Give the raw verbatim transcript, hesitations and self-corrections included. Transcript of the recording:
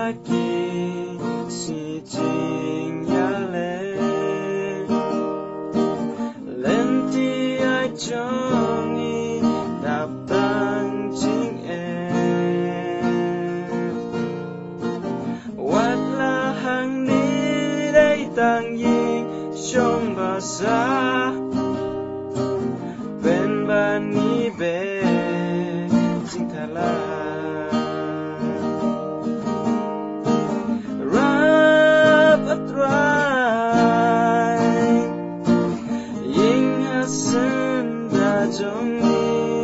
kỳ si trình ya lên lên thì ai trong ý đạp tăng chính em quạt là hàng ní đây tăng gì trong bà xa bên bà ní về chính thà là A Trai, ying hasen da jong ni.